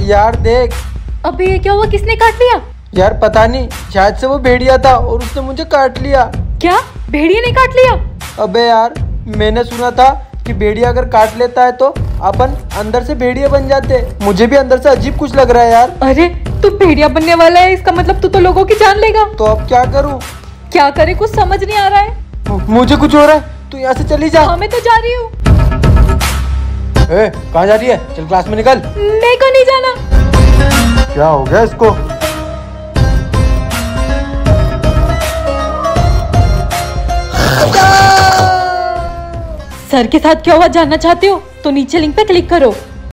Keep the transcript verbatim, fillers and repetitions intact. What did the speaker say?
यार देख। अबे ये क्या हुआ, किसने काट लिया? यार पता नहीं, शायद से वो भेड़िया था और उसने मुझे काट लिया। क्या भेड़िया ने काट लिया? अबे यार मैंने सुना था कि भेड़िया अगर काट लेता है तो अपन अंदर से भेड़िया बन जाते। मुझे भी अंदर से अजीब कुछ लग रहा है यार। अरे तू भेड़िया बनने वाला है, इसका मतलब तू तो लोगों की जान लेगा। तो अब क्या करूं? क्या करे, कुछ समझ नहीं आ रहा है। मुझे कुछ हो रहा है, तू यहाँ से चली जा। हाँ मैं तो जा रही हूँ। ए, कहाँ जा रही है? चल क्लास में निकल। मेरे को नहीं जाना। क्या हो गया इसको? सर के साथ क्या हुआ जानना चाहते हो तो नीचे लिंक पे क्लिक करो।